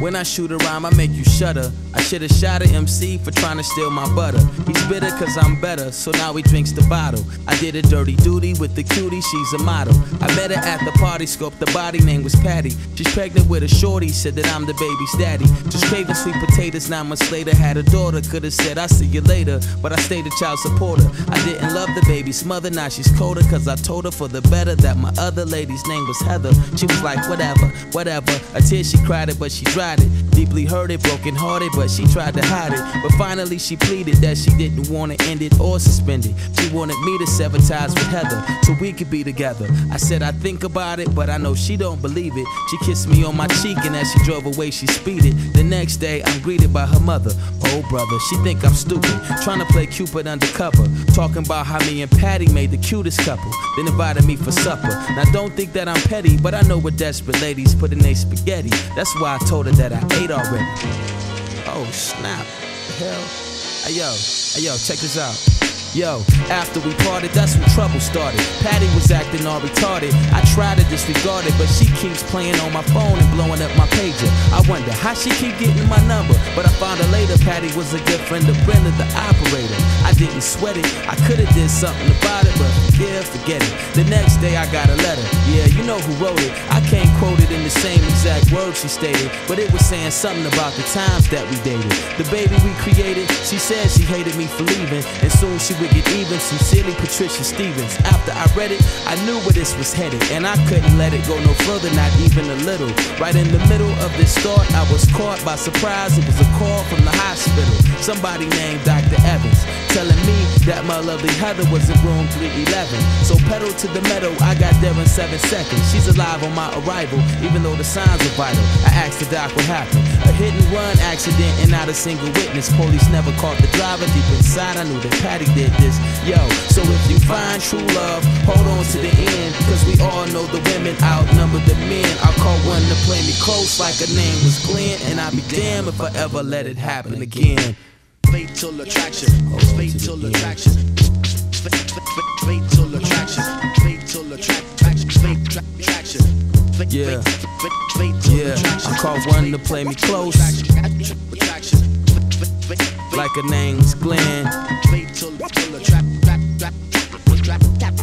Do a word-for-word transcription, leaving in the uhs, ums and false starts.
When I shoot a rhyme, I make you shudder. I should've shot a M C for trying to steal my butter. He's bitter cause I'm better, so now he drinks the bottle. I did a dirty duty with the cutie, she's a model. I met her at the party, scoped the body, name was Patty. She's pregnant with a shorty, said that I'm the baby's daddy. Just craving sweet potatoes, nine months later had a daughter. Could've said I'll see you later, but I stayed a child supporter. I didn't love the baby's mother, now she's colder, cause I told her for the better that my other lady's name was Heather. She was like, whatever, whatever. A tear she cried it, but she dried it. Deeply hurted, broken hearted, but she tried to hide it. But finally she pleaded that she didn't want to end it or suspend it. She wanted me to sever ties with Heather so we could be together. I said I think about it, but I know she don't believe it. She kissed me on my cheek, and as she drove away she speeded. The next day I'm greeted by her mother. Oh brother, she think I'm stupid, trying to play Cupid undercover, talking about how me and Patty made the cutest couple, then invited me for supper. Now don't think that I'm petty, but I know what desperate ladies put in their spaghetti. That's why I told her that I ate already. Oh snap, hell. Hey yo, hey yo, check this out. Yo, after we parted, that's when trouble started. Patty was acting all retarded. I tried to disregard it, but she keeps playing on my phone and blowing up my pager. I wonder how she keep getting my number, but I found out later Patty was a good friend of Brenda, the operator. I didn't sweat it, I could've did something about it, but yeah, forget it. The next day I got a letter, yeah, you know who wrote it. I can't quote it in the same exact words she stated, but it was saying something about the times that we dated. The baby we created, she said she hated me for leaving, and soon she would get even. Sincerely, Patricia Stevens. After I read it, I knew where this was headed, and I couldn't let it go no further, not even a little. Right in the middle of this thought, I was caught by surprise. It was a call from the hospital. Somebody named Doctor Evans, telling me that my lovely Heather was in room three eleven. So pedal to the meadow, I got there in seven seconds. She's alive on my arrival, even though the signs are vital. I asked the doc what happened. A hit and run accident and not a single witness. Police never caught the driver. Deep inside I knew that Patty did this. Yo, so if you find true love, hold on to the end, cause we all know the women outnumber the men. I caught one to play me close like her name was Glenn, and I'd be damned if I ever let it happen again. Fatal attraction, fatal attraction, fatal attraction, fatal attraction. Yeah, yeah, I caught one to play me close like her name's Glenn. Fatal attraction.